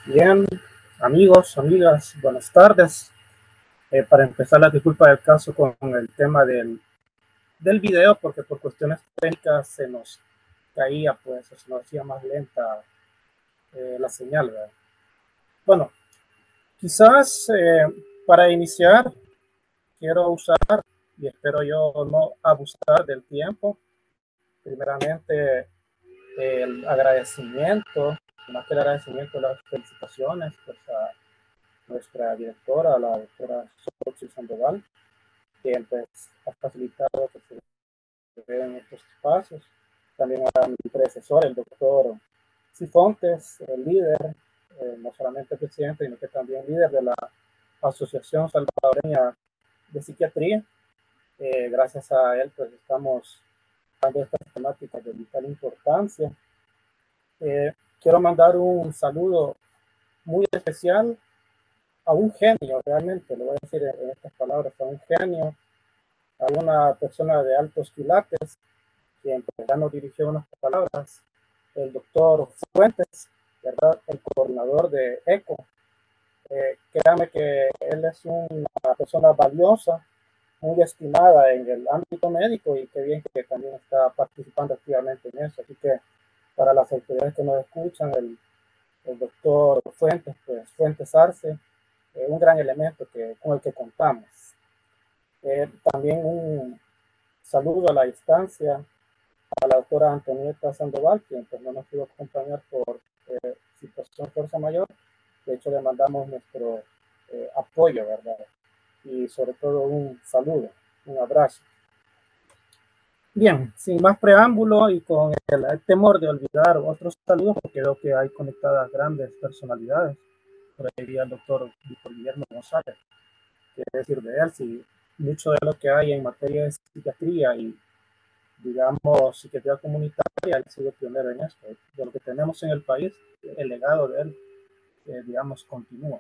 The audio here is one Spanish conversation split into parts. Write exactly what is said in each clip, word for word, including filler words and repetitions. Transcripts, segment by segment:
Bien, amigos, amigas, buenas tardes. Eh, para empezar, la disculpa del caso con el tema del, del video, porque por cuestiones técnicas se nos caía, pues se nos hacía más lenta eh, la señal, ¿verdad? Bueno, quizás eh, para iniciar, quiero usar, y espero yo no abusar del tiempo, primeramente el agradecimiento, más que el agradecimiento, las felicitaciones pues, a nuestra directora, la doctora Xochitl Sandoval, que pues, ha facilitado que se vean estos espacios. También a mi predecesor, el doctor Cifontes, el líder, eh, no solamente presidente, sino que también líder de la Asociación Salvadoreña de Psiquiatría. Eh, gracias a él, pues estamos dando estas temáticas de vital importancia. Eh, quiero mandar un saludo muy especial a un genio, realmente, lo voy a decir en estas palabras, a un genio, a una persona de altos quilates, quien pues, ya nos dirigió unas palabras, el doctor Fuentes, ¿verdad? El coordinador de ECO. Eh, créame que él es una persona valiosa, muy estimada en el ámbito médico y qué bien que también está participando activamente en eso. Así que para las autoridades que nos escuchan, el, el doctor Fuentes, pues Fuentes Arce, eh, un gran elemento que, con el que contamos. Eh, también un saludo a la distancia a la doctora Antonieta Sandoval, quien pues, no nos pudo acompañar por eh, situación de fuerza mayor. De hecho, le mandamos nuestro eh, apoyo, ¿verdad? Y sobre todo un saludo, un abrazo. Bien, sin más preámbulo y con el, el temor de olvidar otros saludos, porque veo que hay conectadas grandes personalidades. Por ahí el doctor Víctor Guillermo González. Qué decir de él, si mucho de lo que hay en materia de psiquiatría y digamos, psiquiatría comunitaria, él ha sido pionero en esto. De lo que tenemos en el país, el legado de él, eh, digamos, continúa.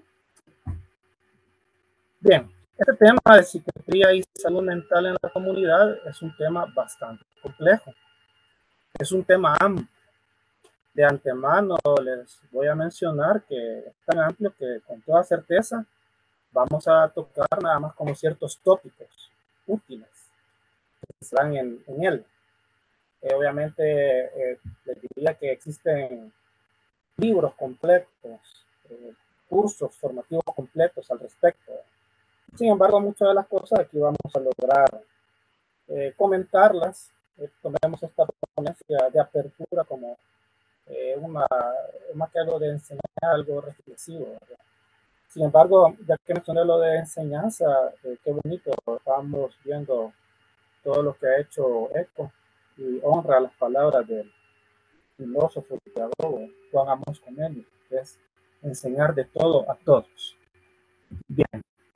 Bien, este tema de psiquiatría y salud mental en la comunidad es un tema bastante complejo. Es un tema amplio. De antemano les voy a mencionar que es tan amplio que con toda certeza vamos a tocar nada más como ciertos tópicos útiles que están en, en él. Eh, obviamente, eh, les diría que existen libros completos, eh, cursos formativos completos al respecto. Sin embargo, muchas de las cosas aquí vamos a lograr eh, comentarlas. Eh, tomemos esta ponencia de apertura como eh, una, más que algo de enseñar, algo reflexivo, ¿verdad? Sin embargo, ya que mencioné lo de enseñanza, eh, qué bonito, estamos viendo todo lo que ha hecho ECO y honra las palabras del filósofo y pedagogo Juan Amos Comeni, que es enseñar de todo a todos. Bien,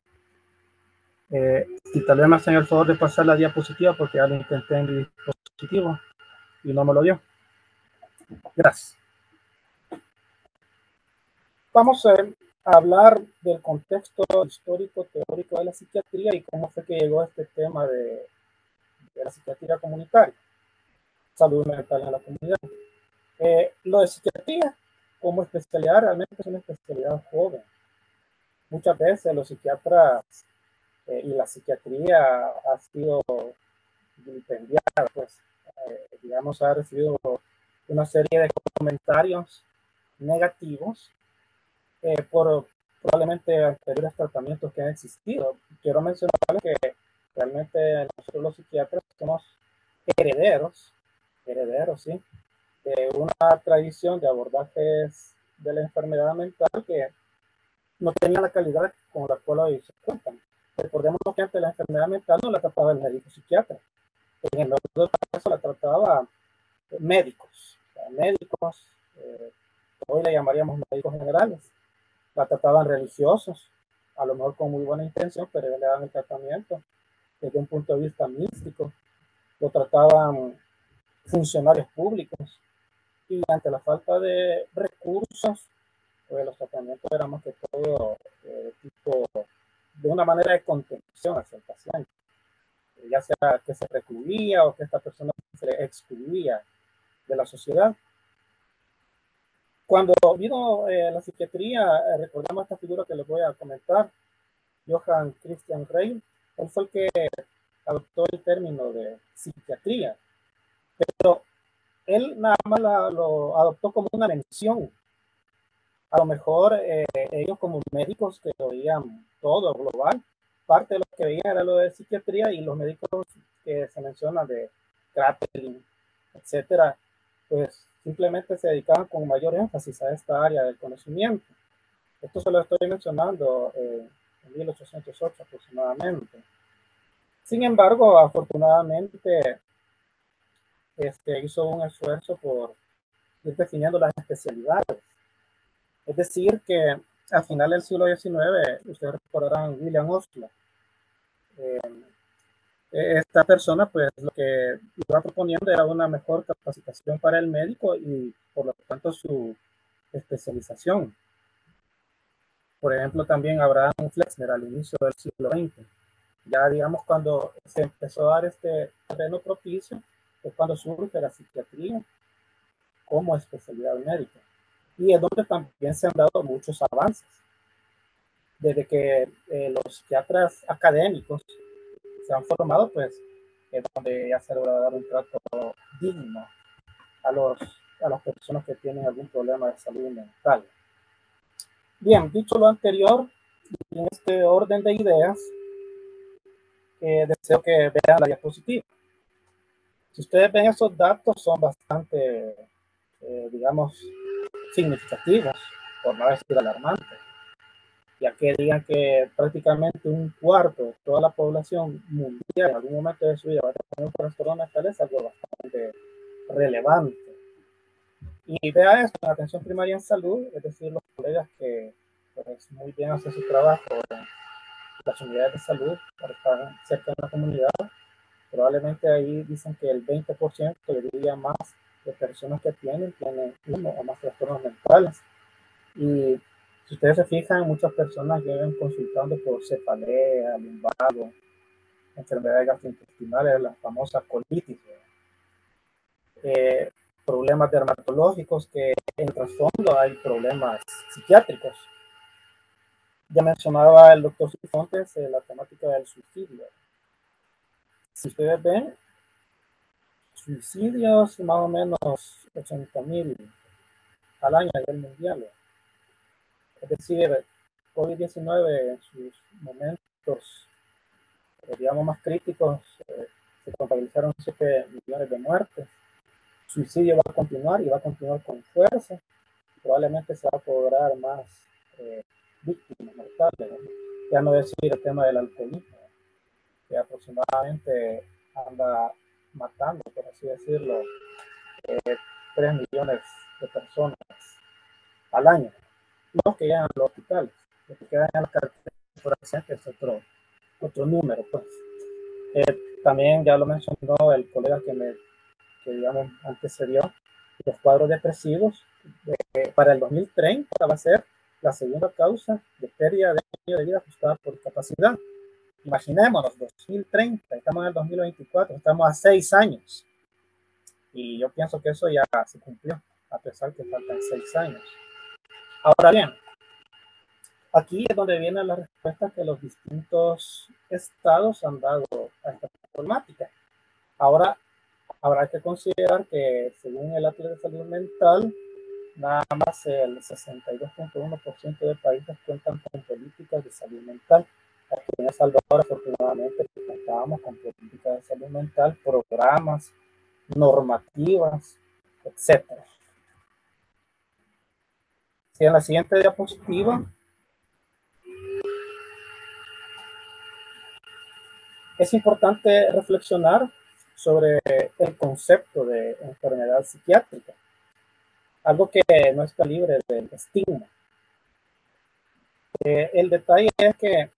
eh, si tal vez me hacen el favor de pasar la diapositiva porque ya lo intenté en mi dispositivo y no me lo dio. Gracias. Vamos a, a hablar del contexto histórico teórico de la psiquiatría y cómo fue que llegó este tema de, de la psiquiatría comunitaria, salud mental en la comunidad. Eh, lo de psiquiatría como especialidad realmente es una especialidad joven. Muchas veces los psiquiatras eh, y la psiquiatría ha sido vilipendiada, pues, eh, digamos, ha recibido una serie de comentarios negativos eh, por probablemente anteriores tratamientos que han existido. Quiero mencionar que realmente nosotros los psiquiatras somos herederos, herederos, sí, de una tradición de abordajes de la enfermedad mental que no tenía la calidad con la cual hoy se cuentan. Recordemos que antes la enfermedad mental no la trataba el médico psiquiatra. En el otro caso la trataba médicos, o sea, médicos, eh, hoy le llamaríamos médicos generales. La trataban religiosos, a lo mejor con muy buena intención, pero ellos le daban el tratamiento desde un punto de vista místico. Lo trataban funcionarios públicos y ante la falta de recursos, pues los tratamientos eran más que todo eh, tipo de una manera de contención hacia el paciente, ya sea que se recluía o que esta persona se excluía de la sociedad. Cuando vino eh, la psiquiatría, eh, recordamos esta figura que les voy a comentar, Johann Christian Reil. Él fue el que adoptó el término de psiquiatría, pero él nada más la, lo adoptó como una mención. A lo mejor eh, ellos como médicos que lo veían todo global, parte de lo que veían era lo de psiquiatría, y los médicos que se mencionan de Kraepelin, etcétera, pues simplemente se dedicaban con mayor énfasis a esta área del conocimiento. Esto se lo estoy mencionando eh, en mil ochocientos ocho aproximadamente. Sin embargo, afortunadamente, este, hizo un esfuerzo por ir definiendo las especialidades. Es decir, que al final del siglo diecinueve, ustedes recordarán William Osler. Eh, esta persona, pues, lo que iba proponiendo era una mejor capacitación para el médico y, por lo tanto, su especialización. Por ejemplo, también Abraham Flexner al inicio del siglo veinte. Ya, digamos, cuando se empezó a dar este terreno propicio, es cuando surge la psiquiatría como especialidad médica. Y es donde también se han dado muchos avances. Desde que eh, los psiquiatras académicos se han formado, pues es donde ya se logra dar un trato digno a, los, a las personas que tienen algún problema de salud mental. Bien, dicho lo anterior, en este orden de ideas, eh, deseo que vean la diapositiva. Si ustedes ven esos datos, son bastante, eh, digamos, significativos, por no decir alarmantes, ya que digan que prácticamente un cuarto de toda la población mundial en algún momento de su vida va a tener un trastorno mental, es algo bastante relevante. Y vea esto, en atención primaria en salud, es decir, los colegas que pues, muy bien hacen su trabajo en las unidades de salud para estar cerca de la comunidad, probablemente ahí dicen que el veinte por ciento, yo diría más, de personas que tienen, tienen uno o más trastornos mentales. Y si ustedes se fijan, muchas personas llegan consultando por cefalea, lumbago, enfermedades gastrointestinales, la famosa colitis, eh, problemas dermatológicos, que en el trasfondo hay problemas psiquiátricos. Ya mencionaba el doctor Cifontes eh, la temática del suicidio. Si ustedes ven, suicidios más o menos ochenta mil al año a nivel mundial. Es decir, COVID diecinueve en sus momentos, eh, digamos, más críticos, eh, se contabilizaron siete millones de muertes. El suicidio va a continuar y va a continuar con fuerza. Probablemente se va a cobrar más eh, víctimas mortales, ¿no? Ya no decir el tema del alcoholismo, que aproximadamente anda matando, por así decirlo, eh, tres millones de personas al año. Los que llegan a los hospitales, los que quedan en la carretera por accidente es otro, otro número. Pues. Eh, también ya lo mencionó el colega que me que digamos antecedió, los cuadros depresivos eh, para el dos mil treinta va a ser la segunda causa de pérdida de año de vida ajustada por discapacidad. Imaginémonos, dos mil treinta, estamos en el dos mil veinticuatro, estamos a seis años. Y yo pienso que eso ya se cumplió, a pesar que faltan seis años. Ahora bien, aquí es donde vienen las respuestas que los distintos estados han dado a esta problemática. Ahora, habrá que considerar que, según el Atlas de Salud Mental, nada más el sesenta y dos punto uno por ciento de países cuentan con políticas de salud mental. Aquí en El Salvador, afortunadamente, contábamos con políticas de salud mental, programas, normativas, etcétera. Si en la siguiente diapositiva es importante reflexionar sobre el concepto de enfermedad psiquiátrica, algo que no está libre del estigma. Eh, el detalle es que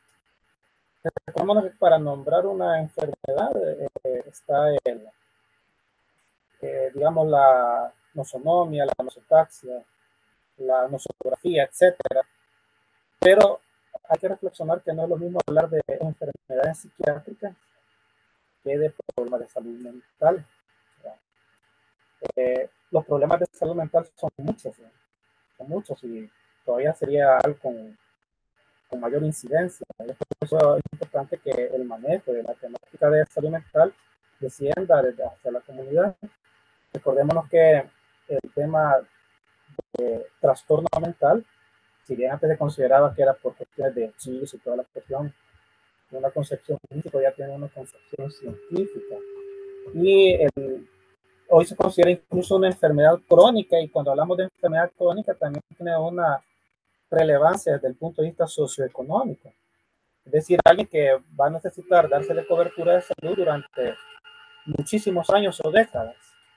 para nombrar una enfermedad eh, está el, eh, digamos, la nosonomia, la nosotaxia, la nosografía, etcétera. Pero hay que reflexionar que no es lo mismo hablar de enfermedades psiquiátricas que de problemas de salud mental. Eh, los problemas de salud mental son muchos, ¿no? Son muchos y todavía sería algo con, con mayor incidencia. Por eso es importante que el manejo de la temática de salud mental descienda desde hacia la comunidad. Recordémonos que el tema de trastorno mental, si bien antes se consideraba que era por cuestiones de hechizos y toda la cuestión, una concepción científica, ya tiene una concepción científica. Y el, hoy se considera incluso una enfermedad crónica, y cuando hablamos de enfermedad crónica también tiene una relevancia desde el punto de vista socioeconómico. Es decir, alguien que va a necesitar dársele cobertura de salud durante muchísimos años o décadas.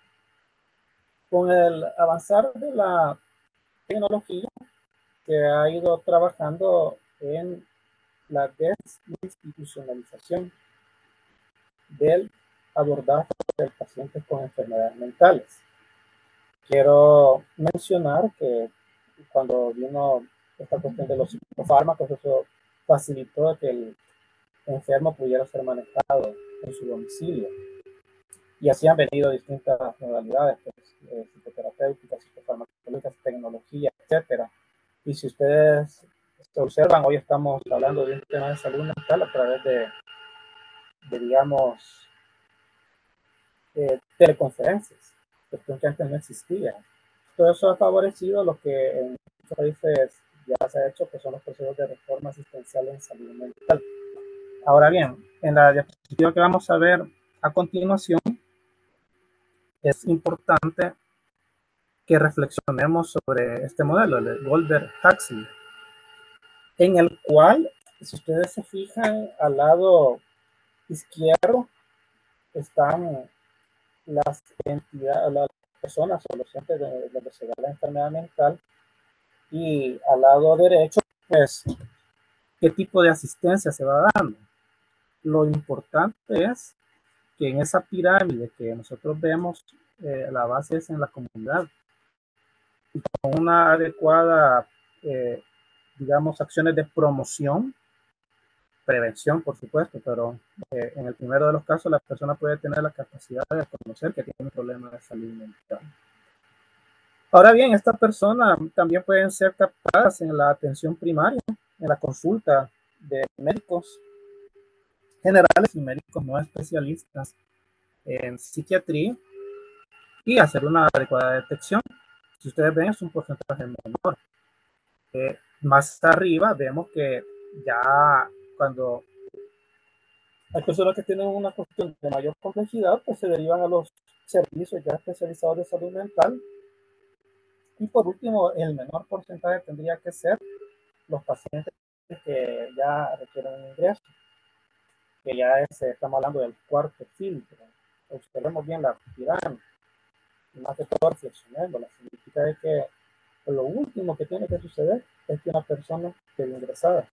Con el avanzar de la tecnología, que ha ido trabajando en la desinstitucionalización del abordaje de pacientes con enfermedades mentales. Quiero mencionar que cuando vino esta cuestión de los psicofármacos, eso facilitó que el enfermo pudiera ser manejado en su domicilio. Y así han venido distintas modalidades, pues, eh, psicoterapéuticas, psicofarmacológicas, tecnología, etcétera. Y si ustedes se observan, hoy estamos hablando de un tema de salud mental a través de, de digamos, eh, teleconferencias, cuestión que antes no existía. Todo eso ha favorecido lo que en muchos países ya se ha hecho, que son los procesos de reforma asistencial en salud mental. Ahora bien, en la diapositiva que vamos a ver a continuación, es importante que reflexionemos sobre este modelo, el de Goldberg-Huxley, en el cual, si ustedes se fijan, al lado izquierdo están las entidades, las personas o los entes donde, donde se da la enfermedad mental, y al lado derecho, pues, qué tipo de asistencia se va dando. Lo importante es que en esa pirámide que nosotros vemos, eh, la base es en la comunidad, y con una adecuada, eh, digamos, acciones de promoción, prevención, por supuesto, pero eh, en el primero de los casos la persona puede tener la capacidad de reconocer que tiene un problema de salud mental. Ahora bien, estas personas también pueden ser captadas en la atención primaria, en la consulta de médicos generales y médicos no especialistas en psiquiatría, y hacer una adecuada detección. Si ustedes ven, es un porcentaje menor. Eh, más arriba vemos que ya cuando hay personas que tienen una cuestión de mayor complejidad, pues se derivan a los servicios ya especializados de salud mental. Y por último, el menor porcentaje tendría que ser los pacientes que ya requieren un ingreso, que ya es, estamos hablando del cuarto filtro. Observemos bien la pirámide, y más que todo reflexionando. Significa de que lo último que tiene que suceder es que una persona quede ingresada.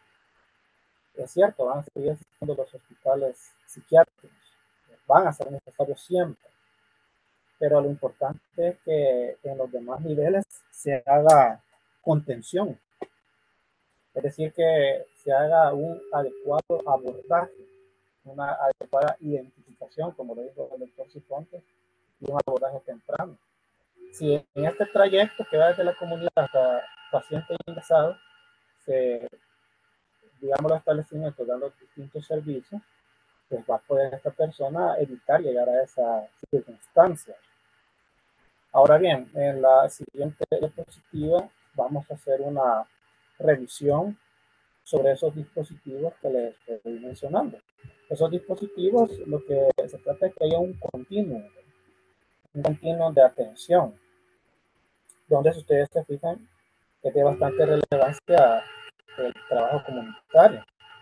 Es cierto, van a seguir existiendo los hospitales psiquiátricos, van a ser necesarios siempre, pero lo importante es que en los demás niveles se haga contención, es decir, que se haga un adecuado abordaje, una adecuada identificación, como lo dijo el doctor Cifontes, y un abordaje temprano. Si en este trayecto que va desde la comunidad hasta paciente ingresado, se, digamos, los establecimientos dan los distintos servicios, pues va a poder esta persona evitar llegar a esa circunstancia. Ahora bien, en la siguiente diapositiva vamos a hacer una revisión sobre esos dispositivos que les estoy mencionando. Esos dispositivos, lo que se trata es que haya un continuo, un continuo de atención, donde, si ustedes se fijan, que tiene bastante relevancia el trabajo comunitario.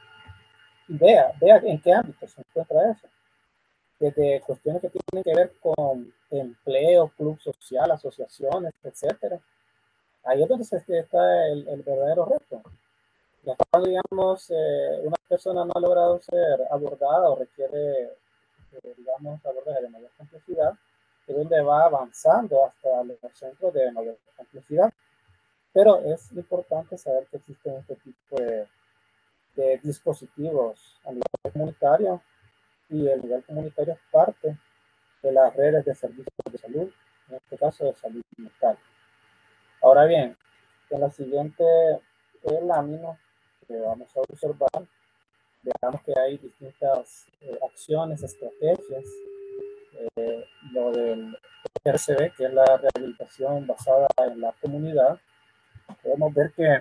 Y vea, vea en qué ámbito se encuentra eso. Desde cuestiones que tienen que ver con empleo, club social, asociaciones, etcétera. Ahí es donde está el, el verdadero reto. Ya cuando, digamos, eh, una persona no ha logrado ser abordada o requiere, eh, digamos, abordaje de mayor complejidad, es donde va avanzando hasta los centros de mayor complejidad. Pero es importante saber que existen este tipo de, de dispositivos a nivel comunitario, y el nivel comunitario es parte de las redes de servicios de salud en este caso de salud mental. Ahora bien, en la siguiente lámina que vamos a observar, veamos que hay distintas eh, acciones, estrategias. Eh, lo del R C B, que es la rehabilitación basada en la comunidad, podemos ver que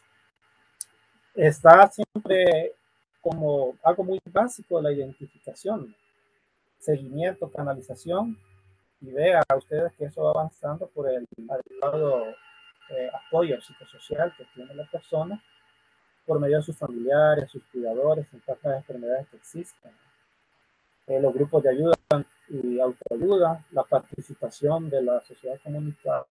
está siempre como algo muy básico la identificación, seguimiento, canalización, y vea a ustedes que eso va avanzando por el adecuado eh, apoyo psicosocial que tiene la persona por medio de sus familiares, sus cuidadores, en tantas enfermedades que existen. Eh, los grupos de ayuda y autoayuda, la participación de la sociedad comunitaria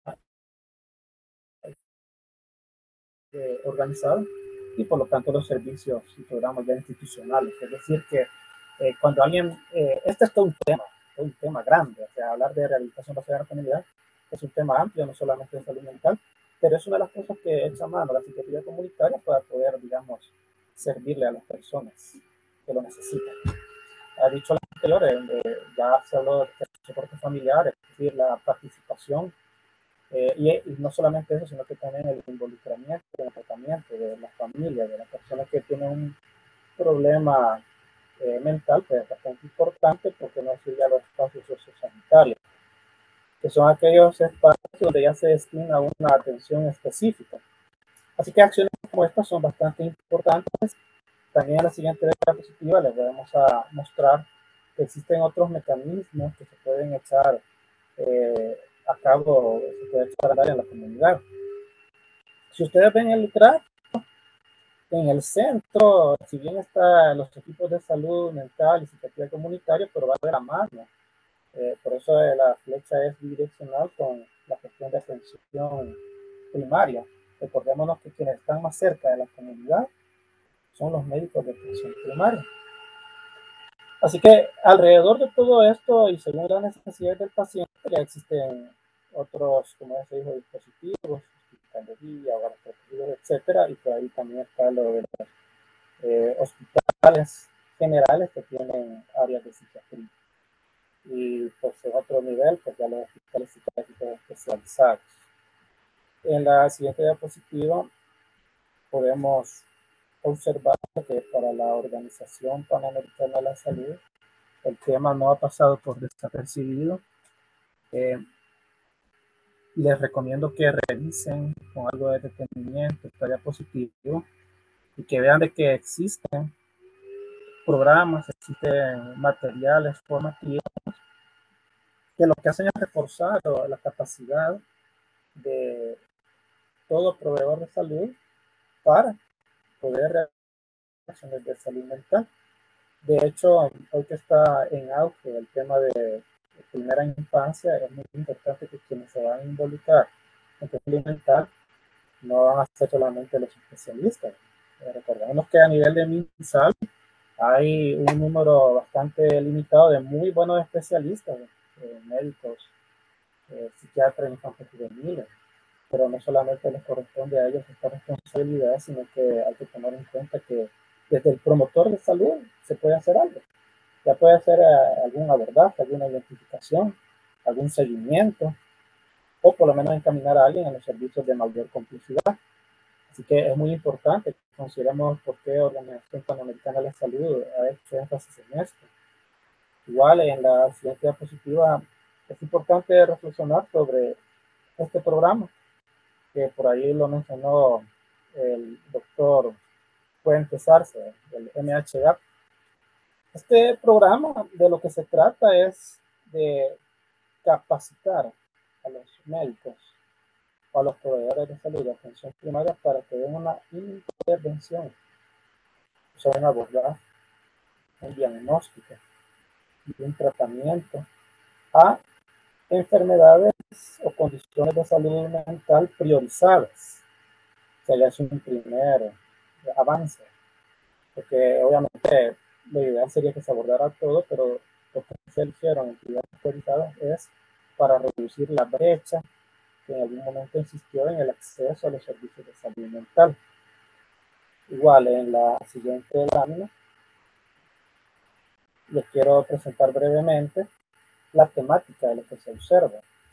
eh, organizada y por lo tanto los servicios y programas ya institucionales. Es decir, que eh, cuando alguien, eh, este es todo un tema, todo un tema grande, o sea, hablar de rehabilitación basada en la comunidad es un tema amplio, no solamente de salud mental, pero es una de las cosas que echa mano la psiquiatría comunitaria para poder, digamos, servirle a las personas que lo necesitan. Ha dicho la anterior, eh, ya se habló de soporte familiar, es decir, la participación, eh, y, y no solamente eso, sino que también el involucramiento, el tratamiento de la familia, de la persona que tiene un problema eh, mental, que es bastante importante, porque no sigue a los espacios sociosanitarios, que son aquellos espacios donde ya se destina una atención específica. Así que acciones como estas son bastante importantes. También en la siguiente diapositiva les vamos a mostrar que existen otros mecanismos que se pueden echar eh, a cabo, se puede echar a andar en la comunidad. Si ustedes ven el gráfico, en el centro, si bien están los equipos de salud mental y psiquiatría comunitaria, pero va de la mano. Eh, por eso la flecha es bidireccional con la cuestión de atención primaria. Recordémonos que quienes están más cerca de la comunidad son los médicos de atención primaria. Así que alrededor de todo esto y según las necesidades del paciente, ya existen otros, como ya se dijo, dispositivos, hospitalería, hogares protegidos, etcétera, y por ahí también está lo de los eh, hospitales generales que tienen áreas de psiquiatría. Y pues en otro nivel, pues ya los hospitales psiquiátricos especializados. En la siguiente diapositiva podemos observar que para la Organización Panamericana de la Salud el tema no ha pasado por desapercibido. Eh, les recomiendo que revisen con algo de detenimiento esta diapositiva y que vean de que existen programas, existen materiales formativos que lo que hacen es reforzar la capacidad de todo proveedor de salud para poder realizar acciones de salud mental. De hecho, hoy que está en auge el tema de primera infancia, es muy importante que quienes se van a involucrar en salud mental no van a ser solamente los especialistas. Eh, recordemos que a nivel de MinSal hay un número bastante limitado de muy buenos especialistas, eh, médicos, eh, psiquiatras infantiles juveniles, pero no solamente les corresponde a ellos esta responsabilidad, sino que hay que tomar en cuenta que desde el promotor de salud se puede hacer algo. Ya puede hacer uh, algún abordaje, alguna identificación, algún seguimiento, o por lo menos encaminar a alguien en los servicios de mayor complicidad. Así que es muy importante que consideremos por qué la Organización Panamericana de la Salud ha hecho énfasis en esto. Igual en la siguiente diapositiva es importante reflexionar sobre este programa, que por ahí lo mencionó el doctor Fuentes Arce, el M H A. Este programa de lo que se trata es de capacitar a los médicos o a los proveedores de salud de atención primaria para que den una intervención, o sea, un abordaje, un diagnóstico y un tratamiento a enfermedades o condiciones de salud mental priorizadas. O sea, ya es un primer avance, porque obviamente lo ideal sería que se abordara todo, pero lo que se eligieron en actividades priorizadas es para reducir la brecha que en algún momento existió en el acceso a los servicios de salud mental. Igual, en la siguiente lámina les quiero presentar brevemente la temática de lo que se observa.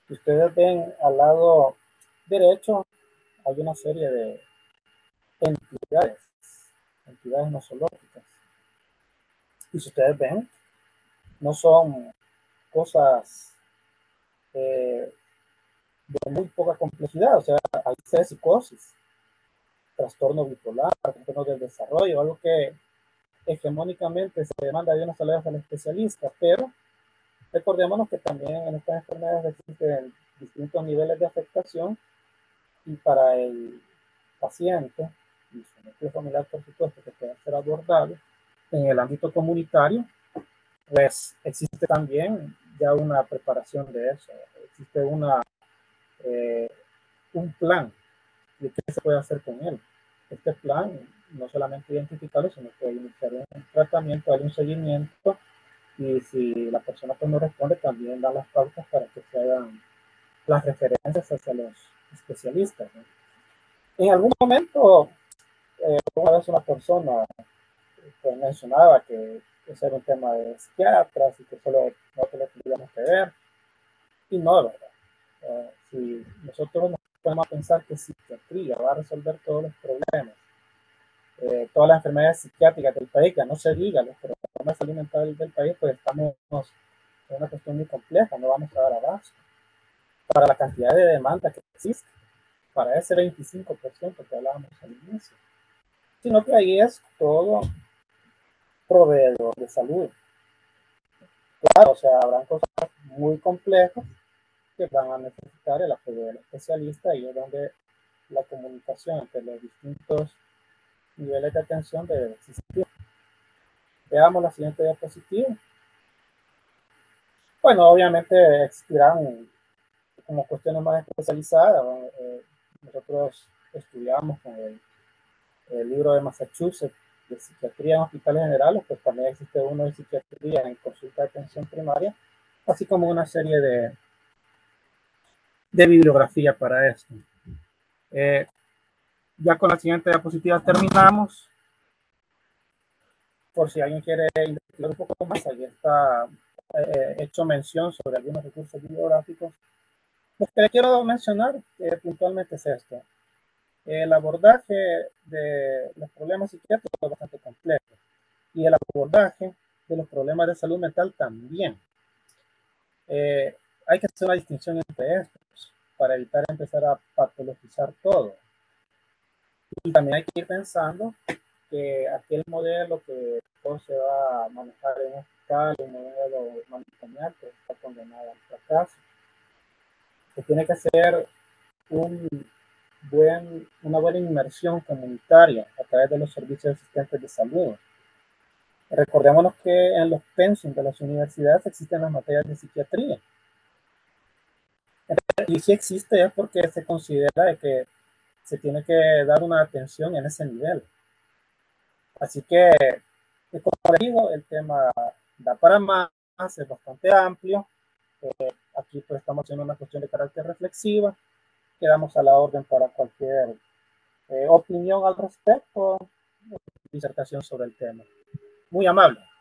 Si ustedes ven al lado derecho, hay una serie de entidades, entidades nosológicas. Y si ustedes ven, no son cosas eh, de muy poca complejidad, o sea, hay psicosis, trastorno bipolar, trastorno del desarrollo, algo que hegemónicamente se demanda de unas tareas al especialista, pero recordémonos que también en estas enfermedades existen distintos niveles de afectación y para el paciente y su núcleo familiar, por supuesto, que pueda ser abordable en el ámbito comunitario, pues existe también ya una preparación de eso, existe una, eh, un plan de qué se puede hacer con él. Este plan no solamente identificarlo, sino que iniciar un tratamiento, darle un seguimiento y si la persona pues no responde, también da las pautas para que se hagan las referencias hacia los especialistas, ¿no? En algún momento, eh, una vez una persona pues, mencionaba que ese era un tema de psiquiatras y que solo nosotros lo teníamos que ver, y no, ¿verdad? Uh, si nosotros nos podemos pensar que psiquiatría va a resolver todos los problemas, eh, todas las enfermedades psiquiátricas del país, que no se diga los problemas de salud mental del país, pues estamos en una cuestión muy compleja, no vamos a dar abasto para la cantidad de demanda que existe, para ese veinticinco por ciento que hablábamos al inicio, sino que ahí es todo proveedor de salud. Claro, o sea, habrán cosas muy complejas que van a necesitar el apoyo del especialista y es donde la comunicación entre los distintos niveles de atención debe existir. Veamos la siguiente diapositiva. Bueno, obviamente existirán como cuestiones más especializadas. Eh, nosotros estudiamos con el, el libro de Massachusetts de psiquiatría en hospitales generales, pues también existe uno de psiquiatría en consulta de atención primaria, así como una serie de, de bibliografía para esto. Eh, ya con la siguiente diapositiva terminamos. Por si alguien quiere investigar un poco más, ahí está eh, hecho mención sobre algunos recursos bibliográficos. Lo que le quiero mencionar eh, puntualmente es esto. El abordaje de los problemas psiquiátricos es bastante complejo y el abordaje de los problemas de salud mental también. Eh, hay que hacer una distinción entre estos para evitar empezar a patologizar todo. Y también hay que ir pensando que aquel modelo que todo se va a manejar en un hospital, un modelo manicomial, que está condenado al fracaso. Que tiene que ser un buen, una buena inmersión comunitaria a través de los servicios existentes de salud. Recordémonos que en los pensum de las universidades existen las materias de psiquiatría. Y si existe es porque se considera que se tiene que dar una atención en ese nivel. Así que, como les digo, el tema da para más, es bastante amplio. Eh, aquí pues estamos haciendo una cuestión de carácter reflexiva. Quedamos a la orden para cualquier eh, opinión al respecto, disertación sobre el tema. Muy amable.